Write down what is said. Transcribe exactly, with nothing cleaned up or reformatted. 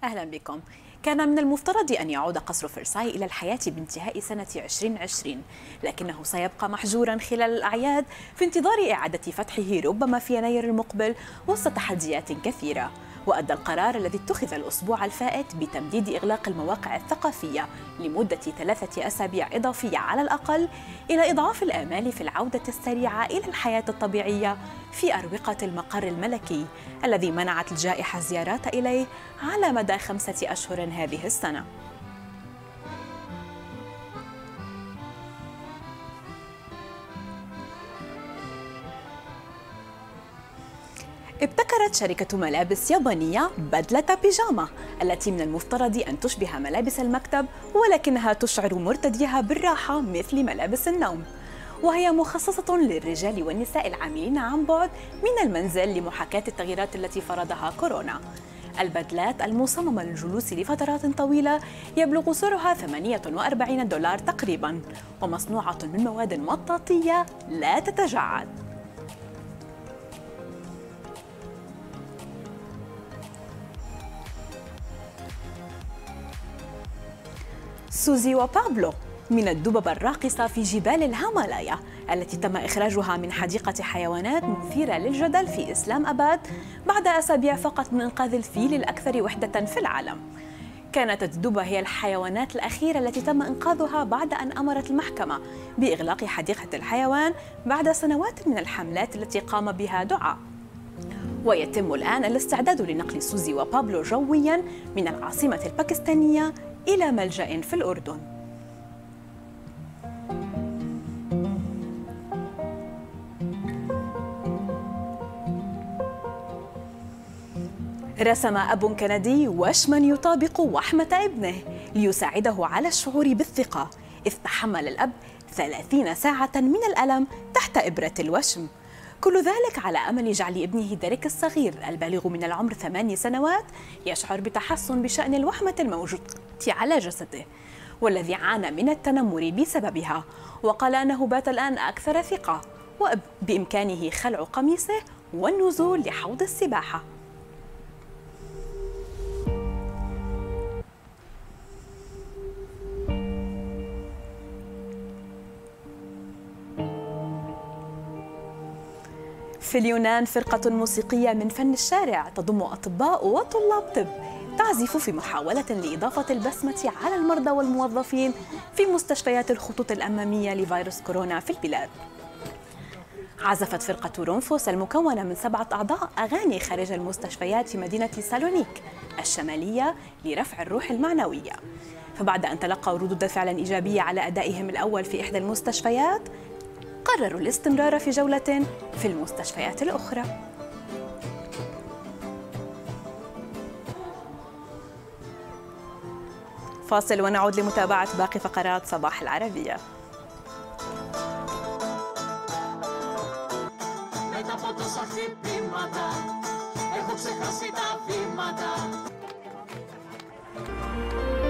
أهلا بكم. كان من المفترض أن يعود قصر فرساي إلى الحياة بانتهاء سنة ألفين وعشرين، لكنه سيبقى محجورا خلال الأعياد في انتظار إعادة فتحه ربما في يناير المقبل وسط تحديات كثيرة. وأدى القرار الذي اتخذ الأسبوع الفائت بتمديد إغلاق المواقع الثقافية لمدة ثلاثة أسابيع إضافية على الأقل إلى إضعاف الآمال في العودة السريعة إلى الحياة الطبيعية في أروقة المقر الملكي الذي منعت الجائحة الزيارات إليه على مدى خمسة أشهر هذه السنة. ابتكرت شركة ملابس يابانية بدلة بيجاما التي من المفترض أن تشبه ملابس المكتب، ولكنها تشعر مرتديها بالراحة مثل ملابس النوم، وهي مخصصة للرجال والنساء العاملين عن بعد من المنزل لمحاكاة التغييرات التي فرضها كورونا. البدلات المصممة للجلوس لفترات طويلة يبلغ سعرها ثمانية وأربعين دولار تقريباً، ومصنوعة من مواد مطاطية لا تتجعد. سوزي وبابلو من الدببة الراقصة في جبال الهيمالايا التي تم إخراجها من حديقة حيوانات مثيرة للجدل في إسلام أباد بعد أسابيع فقط من إنقاذ الفيل الأكثر وحدة في العالم. كانت الدببة هي الحيوانات الأخيرة التي تم إنقاذها بعد أن أمرت المحكمة بإغلاق حديقة الحيوان بعد سنوات من الحملات التي قام بها دعاة. ويتم الآن الاستعداد لنقل سوزي وبابلو جوياً من العاصمة الباكستانية إلى ملجأ في الأردن. رسم أب كندي وشماً يطابق وحمة ابنه ليساعده على الشعور بالثقة، إذ تحمل الأب ثلاثين ساعة من الألم تحت إبرة الوشم، كل ذلك على أمل جعل ابنه ديريك الصغير البالغ من العمر ثماني سنوات يشعر بتحسن بشأن الوحمة الموجودة على جسده والذي عانى من التنمر بسببها، وقال أنه بات الآن أكثر ثقة وبإمكانه خلع قميصه والنزول لحوض السباحة. في اليونان فرقة موسيقية من فن الشارع تضم أطباء وطلاب طب تعزف في محاولة لإضافة البسمة على المرضى والموظفين في مستشفيات الخطوط الأمامية لفيروس كورونا في البلاد. عزفت فرقة رونفوس المكونة من سبعة أعضاء أغاني خارج المستشفيات في مدينة سالونيك الشمالية لرفع الروح المعنوية، فبعد أن تلقوا ردود فعل إيجابية على أدائهم الأول في إحدى المستشفيات قرروا الاستمرار في جولة في المستشفيات الأخرى. فاصل ونعود لمتابعة باقي فقرات صباح العربية. Έχω ξεχάσει τα βήματα.